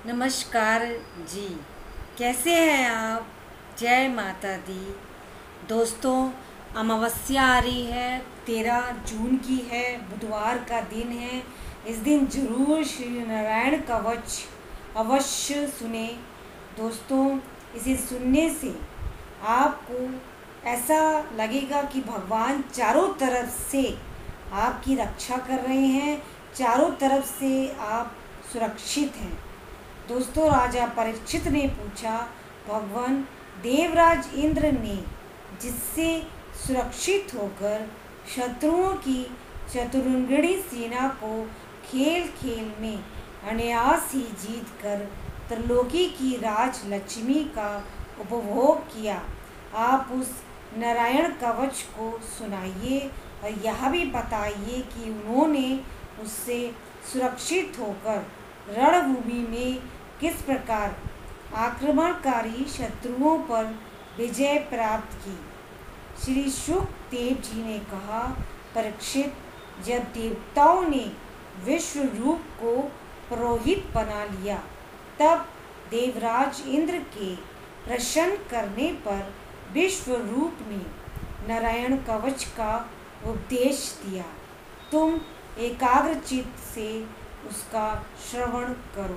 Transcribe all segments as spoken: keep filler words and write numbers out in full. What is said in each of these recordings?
नमस्कार जी। कैसे हैं आप? जय माता दी। दोस्तों, अमावस्या आ रही है, तेरह जून की है, बुधवार का दिन है। इस दिन जरूर श्री नारायण कवच अवश्य सुने। दोस्तों, इसे सुनने से आपको ऐसा लगेगा कि भगवान चारों तरफ से आपकी रक्षा कर रहे हैं, चारों तरफ से आप सुरक्षित हैं। दोस्तों, राजा परीक्षित ने पूछा, भगवान देवराज इंद्र ने जिससे सुरक्षित होकर शत्रुओं की चतुरंगड़ी सेना को खेल खेल में अनायास ही जीत कर त्रिलोकी की राज लक्ष्मी का उपभोग किया, आप उस नारायण कवच को सुनाइए और यह भी बताइए कि उन्होंने उससे सुरक्षित होकर रणभूमि में किस प्रकार आक्रमणकारी शत्रुओं पर विजय प्राप्त की। श्री शुकदेव जी ने कहा, परीक्षित, जब देवताओं ने विश्व रूप को पुरोहित बना लिया, तब देवराज इंद्र के प्रसन्न करने पर विश्व रूप ने नारायण कवच का उपदेश दिया। तुम एकाग्रचित्त से उसका श्रवण करो।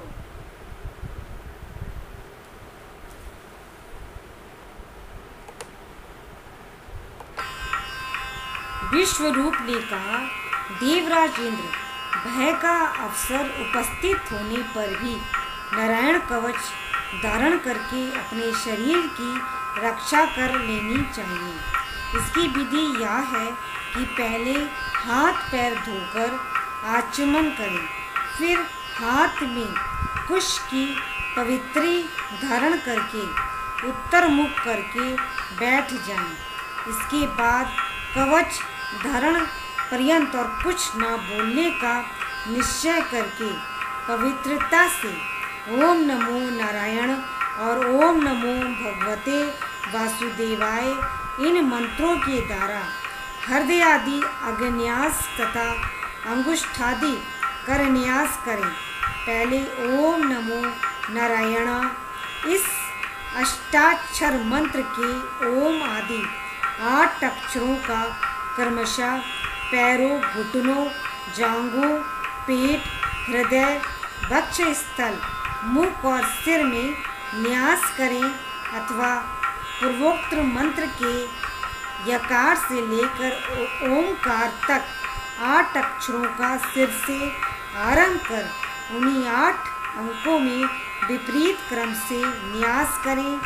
विश्व रूप ने कहा, देवराज इंद्र, भय का अवसर उपस्थित होने पर भी नारायण कवच धारण करके अपने शरीर की रक्षा कर लेनी चाहिए। इसकी विधि यह है कि पहले हाथ पैर धोकर आचमन करें, फिर हाथ में कुश की पवित्री धारण करके उत्तर मुख करके बैठ जाएं। इसके बाद कवच धारण पर्यंत और कुछ न बोलने का निश्चय करके पवित्रता से ओम नमो नारायण और ओम नमो भगवते वासुदेवाय इन मंत्रों के द्वारा हृदय आदि अग्न्यास तथा अंगुष्ठादि करन्यास करें। पहले ओम नमो नारायण इस अष्टाक्षर मंत्र के ओम आदि आठ अक्षरों का क्रमशः पैरों, घुटनों, जांघों, पेट, हृदय, वक्ष स्थल, मुख और सिर में न्यास करें अथवा पूर्वोक्त मंत्र के यकार से लेकर ओमकार तक आठ अक्षरों का सिर से आरंभ कर उन्हीं आठ अंकों में विपरीत क्रम से न्यास करें।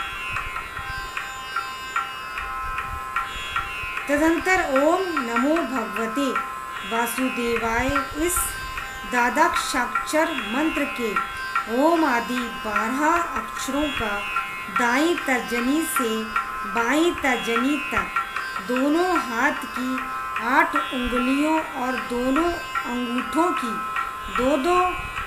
तदंतर ओम नमो भगवते वासुदेवाय इस द्वादशाक्षर मंत्र के ओम आदि बारह अक्षरों का दाईं तर्जनी से बाईं तर्जनी तक दोनों हाथ की आठ उंगलियों और दोनों अंगूठों की दो दो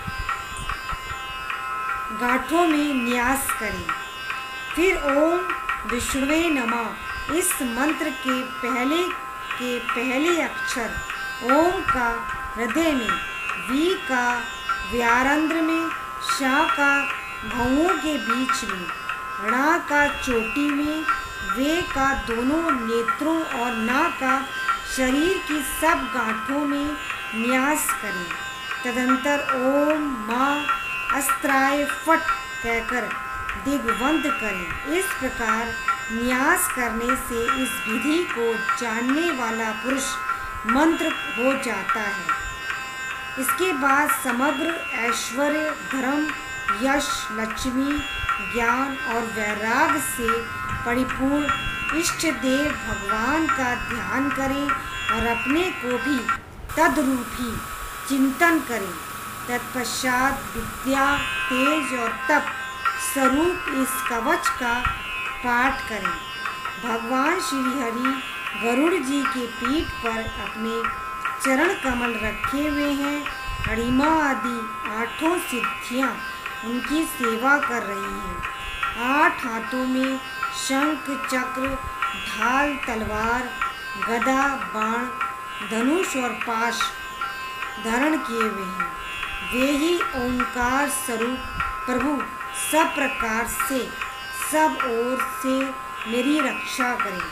गांठों में न्यास करें। फिर ओम विष्णुवे नमः इस मंत्र के पहले के पहले अक्षर ओम का हृदय में, वी का व्यारंध्र में, शा का भौहों के बीच में, णा का चोटी में, वे का दोनों नेत्रों और ना का शरीर की सब गांठों में न्यास करें। तदंतर ओम माँ अस्त्राय फट कहकर दिग्बंध करें। इस प्रकार न्यास करने से इस विधि को जानने वाला पुरुष मंत्र हो जाता है। इसके बाद समग्र ऐश्वर्य, धर्म, यश, लक्ष्मी, ज्ञान और वैराग्य से परिपूर्ण इष्ट देव भगवान का ध्यान करें और अपने को भी तद्रूपी चिंतन करें। तत्पश्चात विद्या, तेज और तप स्वरूप इस कवच का पाठ करें। भगवान श्री हरि गरुड़ जी के पीठ पर अपने चरण कमल रखे हुए हैं। अणिमा आदि आठों सिद्धियां उनकी सेवा कर रही हैं। आठ हाथों में शंख, चक्र, ढाल, तलवार, गदा, बाण, धनुष और पाश धारण किए हुए हैं। वे ही ओंकार स्वरूप प्रभु सब प्रकार से सब ओर से मेरी रक्षा करें।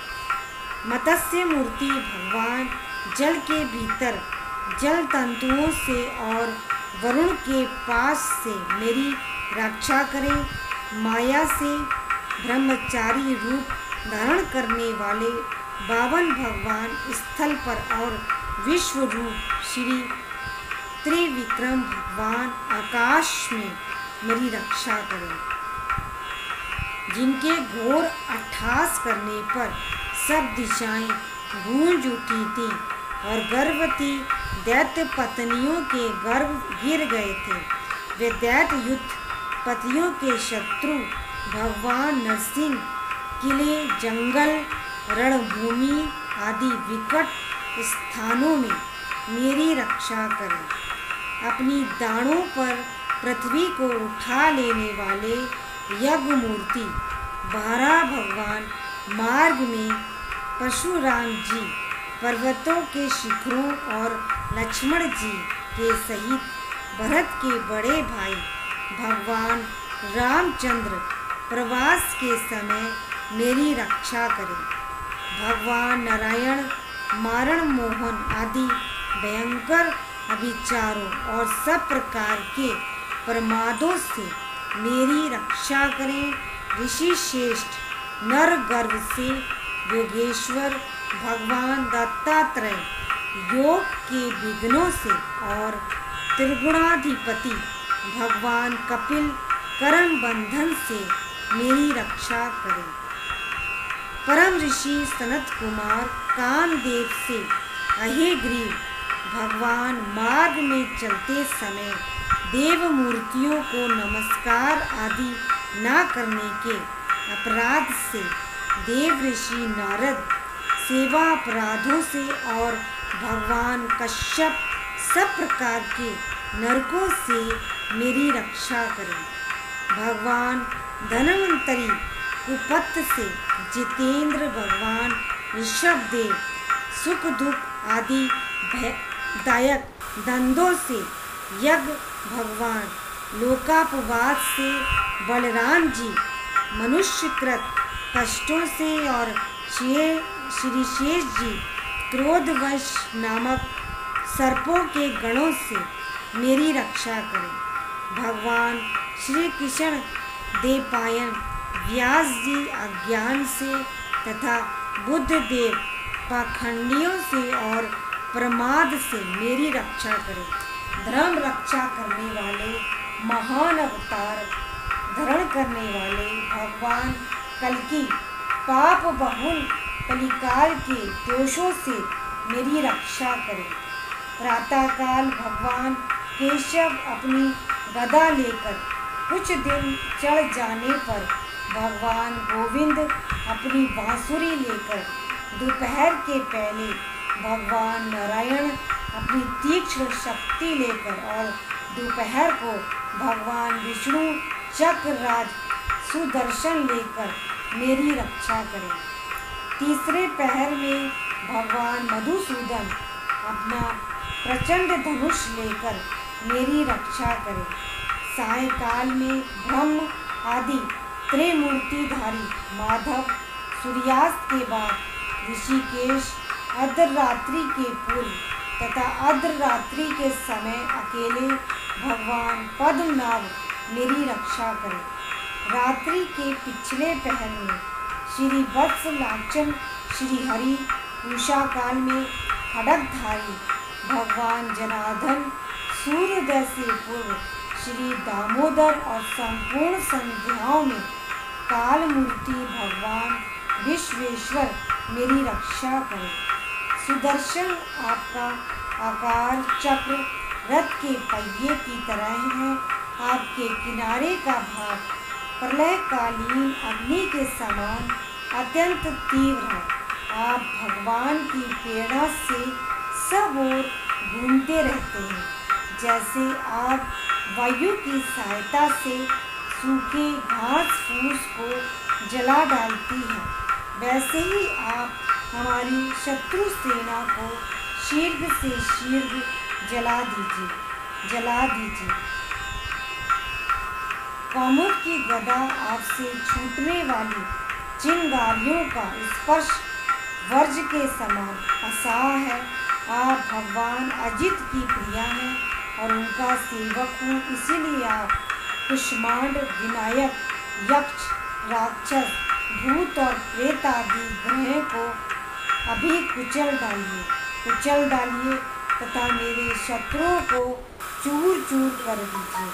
मत्स्य मूर्ति भगवान जल के भीतर जल तंतुओं से और वरुण के पास से मेरी रक्षा करें। माया से ब्रह्मचारी रूप धारण करने वाले बावन भगवान स्थल पर और विश्व रूप श्री त्रिविक्रम भगवान आकाश में मेरी रक्षा करें। जिनके घोर अट्टहास करने पर सब दिशाएं गूंज उठी थी और गर्भवती दैत्य पत्नियों के गर्भ गिर गए थे। वे दैत्य युद्ध पतियों के शत्रु भगवान नरसिंह किले, जंगल, रणभूमि आदि विकट स्थानों में मेरी रक्षा करें। अपनी दाढ़ों पर पृथ्वी को उठा लेने वाले यज्ञ मूर्ति बारह भगवान मार्ग में परशुराम जी पर्वतों के शिखरों और लक्ष्मण जी के सहित भरत के बड़े भाई भगवान रामचंद्र प्रवास के समय मेरी रक्षा करें। भगवान नारायण मारण मोहन आदि भयंकर अभिचारों और सब प्रकार के प्रमादों से मेरी रक्षा करें। ऋषि श्रेष्ठ नर गर्भ से योगेश्वर भगवान दत्तात्रेय योग के विघ्नों से और त्रिगुणाधिपति भगवान कपिल कर्म बंधन से मेरी रक्षा करें। परम ऋषि सनत कुमार कामदेव से अहेग्रीव भगवान मार्ग में चलते समय देव मूर्तियों को नमस्कार आदि न करने के अपराध से देव ऋषि नारद सेवा अपराधों से और भगवान कश्यप सब प्रकार के नरकों से मेरी रक्षा करें। भगवान धन्वंतरी कुपत से जितेंद्र भगवान ऋषभदेव सुख दुख आदि दायक दंदों से यज्ञ भगवान लोकापवाद से बलराम जी मनुष्यकृत कष्टों से और श्री शेष जी क्रोधवश नामक सर्पों के गणों से मेरी रक्षा करें। भगवान श्री कृष्ण देवपायन व्यास जी अज्ञान से तथा बुद्ध देव पाखंडियों से और प्रमाद से मेरी रक्षा करें। धर्म रक्षा करने वाले महान अवतार धारण करने वाले भगवान कल्कि पाप बहुल कलिकाल के दोषों से मेरी रक्षा करें। प्रातःकाल भगवान केशव अपनी गदा लेकर कुछ दिन चढ़ जाने पर भगवान गोविंद अपनी बांसुरी लेकर दोपहर के पहले भगवान नारायण अपनी तीक्ष्ण शक्ति लेकर और दोपहर को भगवान विष्णु चक्रराज सुदर्शन लेकर मेरी रक्षा करें। तीसरे पहर में भगवान मधुसूदन अपना प्रचंड धनुष लेकर मेरी रक्षा करें। सायकाल में ब्रह्म आदि त्रिमूर्तिधारी माधव सूर्यास्त के बाद ऋषिकेश अर्धरात्रि के पूर्व तथा अर्धरात्रि के समय अकेले भगवान पद्मनाभ मेरी रक्षा करें। रात्रि के पिछले पहर में श्री वत्स लांछन श्री हरि, उषा काल में खड्गधारी भगवान जनार्दन, सूर्योदय से पूर्व श्री दामोदर और संपूर्ण संध्याओं में काल मूर्ति भगवान विश्वेश्वर मेरी रक्षा करें। सुदर्शन आपका आकार चक्र रथ के पहिए की तरह है। आपके किनारे का भाग प्रलयकालीन अग्नि के समान अत्यंत तीव्र है। आप भगवान की प्रेरणा से सब ओर घूमते रहते हैं। जैसे आप वायु की सहायता से सूखे घास फूस को जला डालती हैं, वैसे ही आप हमारी शत्रु सेना को शीघ्र से शीघ्र जला दीजिए। जला दीजिए। कामुक की गदा आपसे छूटने वाली चिंगारियों का स्पर्श वर्ज के समान असाह है। आप भगवान अजित की प्रिया हैं और उनका सेवक हूँ, इसीलिए आप कुष्मांड, विनायक, यक्ष, राक्षस, भूत और प्रेत आदि ग्रहों को अभी कुचल डालिए कुचल डालिए तथा मेरे शत्रुओं को चूर चूर कर दीजिए।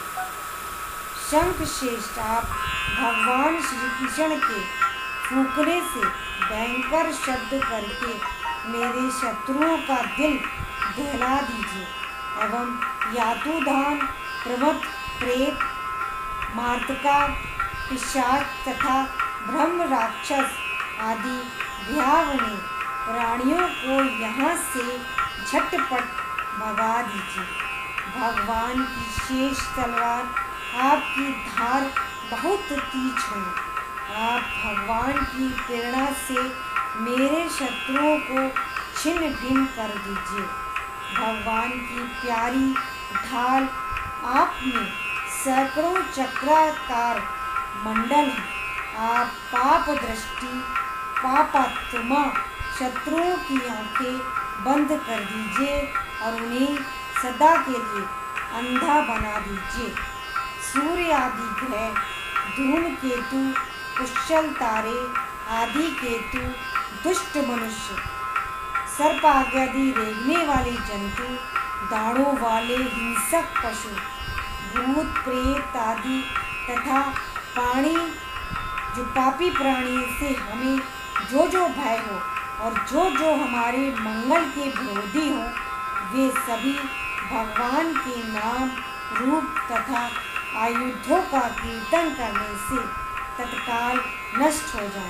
शंख श्रेष्ठ, आप भगवान श्री कृष्ण के फूंकने से भयंकर शब्द करके मेरे शत्रुओं का दिल दहला दीजिए एवं यातुधान, प्रमथ, प्रेत, मार्तका, पिशाच तथा ब्रह्म राक्षस आदि भयावने प्राणियों को यहाँ से झटपट भगा दीजिए। भगवान की शेष तलवार आपकी धार बहुत तीक्ष्ण है। आप भगवान की प्रेरणा से मेरे शत्रुओं को छिन्न भिन्न कर दीजिए। भगवान की प्यारी ढाल आप में सैकड़ों चक्राकार मंडल है। आप पाप दृष्टि, पापात्मा शत्रुओं की आंखें बंद कर दीजिए और उन्हें सदा के लिए अंधा बना दीजिए। सूर्य आदि ग्रह, धूमकेतु, पुष्कल तारे आदि केतु, दुष्ट मनुष्य, सर्प आदि रेंगने वाले जंतु, दाढ़ों वाले हिंसक पशु, भूत प्रेत आदि तथा प्राणी जो पापी प्राणी से हमें जो जो भय हो और जो जो हमारे मंगल के विरोधी हो, वे सभी भगवान के नाम, रूप तथा आयुधों का कीर्तन करने से तत्काल नष्ट हो जाए।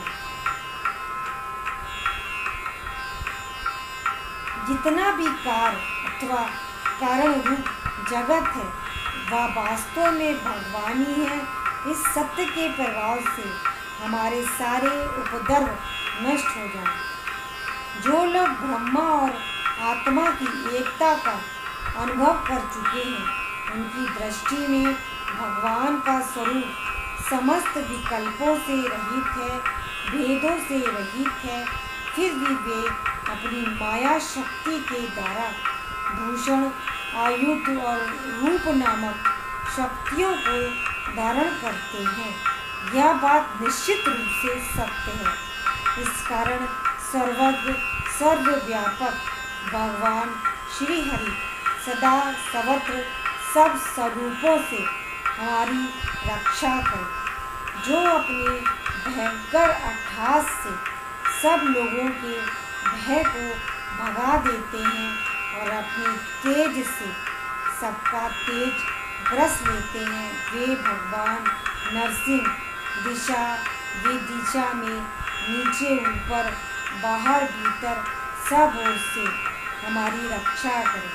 जितना भी कार अथवा कारण रूप जगत है वह वास्तव में भगवान ही है। इस सत्य के प्रभाव से हमारे सारे उपद्रव नष्ट हो जाए। जो लोग ब्रह्मा और आत्मा की एकता का अनुभव कर चुके हैं, उनकी दृष्टि में भगवान का स्वरूप समस्त विकल्पों से रहित है, भेदों से रहित है। फिर भी वे अपनी माया शक्ति के द्वारा भूषण, आयुध और रूप नामक शक्तियों को धारण करते हैं। यह बात निश्चित रूप से सत्य है। इस कारण सर्वज्ञ, सर्वव्यापक भगवान श्री हरि सदा सर्वत्र सब स्वरूपों से हमारी रक्षा करें। जो अपने भयंकर अट्टहास से सब लोगों के भय को भगा देते हैं और अपने तेज से सबका तेज ग्रस लेते हैं, वे भगवान नरसिंह दिशा विदिशा में नीचे ऊपर बाहर भीतर सब ओर से हमारी रक्षा करें।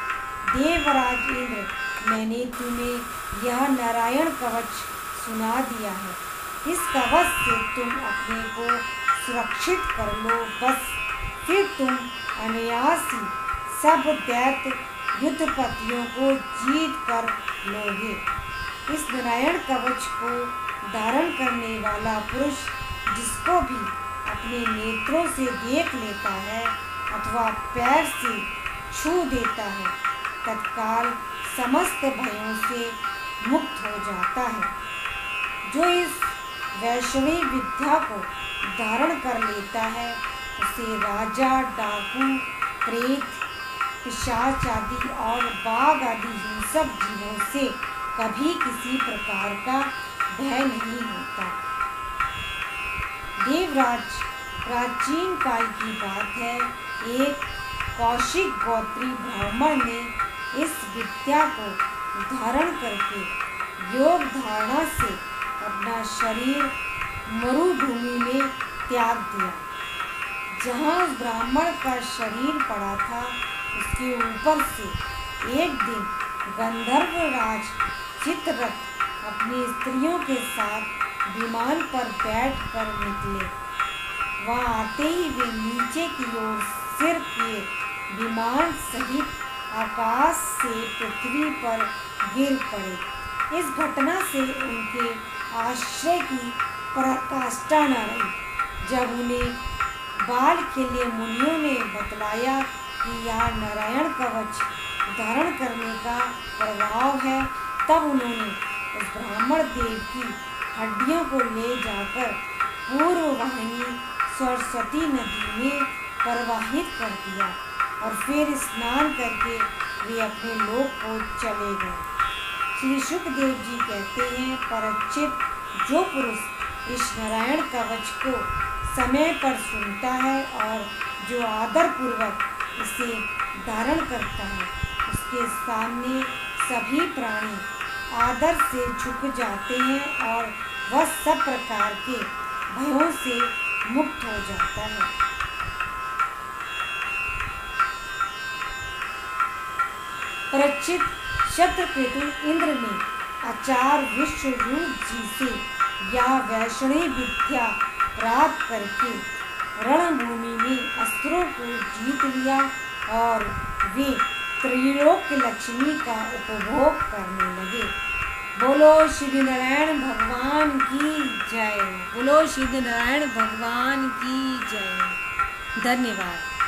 देवराज इंद्र, मैंने तुम्हें यह नारायण कवच सुना दिया है। इस कवच से तुम अपने को सुरक्षित कर लो, बस फिर तुम अनायास ही सब दैत्य युद्धपतियों को जीत कर लोगे। इस नारायण कवच को धारण करने वाला पुरुष जिसको भी अपने नेत्रों से देख लेता है अथवा पैर से छू देता है, तत्काल समस्त भयों से मुक्त हो जाता है। जो इस वैष्णवी विद्या को धारण कर लेता है, उसे राजा, डाकू, प्रेत, पिशाच आदि और बाघ आदि हिंसक जीवों से कभी किसी प्रकार का भय नहीं होता। देवराज, प्राचीन काल की बात है, एक कौशिक गोत्री ब्राह्मण ने इस विद्या को धारण करके योग धारणा से अपना शरीर मरुभूमि में त्याग दिया। जहाँ उस ब्राह्मण का शरीर पड़ा था, उसके ऊपर से एक दिन गंधर्व राज चित्ररथ अपनी स्त्रियों के साथ विमान पर बैठ कर निकले। वहाँ आते ही वे नीचे की ओर सिर किए विमान सहित आकाश से पृथ्वी पर गिर पड़े। इस घटना से उनके आश्चर्य की पराकाष्ठा न रही। जब उन्हें बाल के लिए मुनियों ने बतलाया कि यह नारायण कवच धारण करने का प्रभाव है, तब उन्होंने उस ब्राह्मण देव की हड्डियों को ले जाकर पूर्व वाहिनी सरस्वती नदी में प्रवाहित कर दिया और फिर स्नान करके वे अपने लोक को चले गए। श्री सुखदेव जी कहते हैं, परीक्षित, जो पुरुष इस नारायण कवच को समय पर सुनता है और जो आदर पूर्वक इसे धारण करता है, उसके सामने सभी प्राणी आदर से झुक जाते हैं और वह सब प्रकार के भयों से मुक्त हो जाता है। परीक्षित, शत्रुकेतु इंद्र ने आचार्य विश्वरूप जी से यह वैष्णवी विद्या प्राप्त करके रणभूमि में अस्त्रों को जीत लिया और वे त्रैलोक्य लक्ष्मी का उपभोग करने लगे। बोलो श्री नारायण भगवान की जय। बोलो श्री नारायण भगवान की जय। धन्यवाद।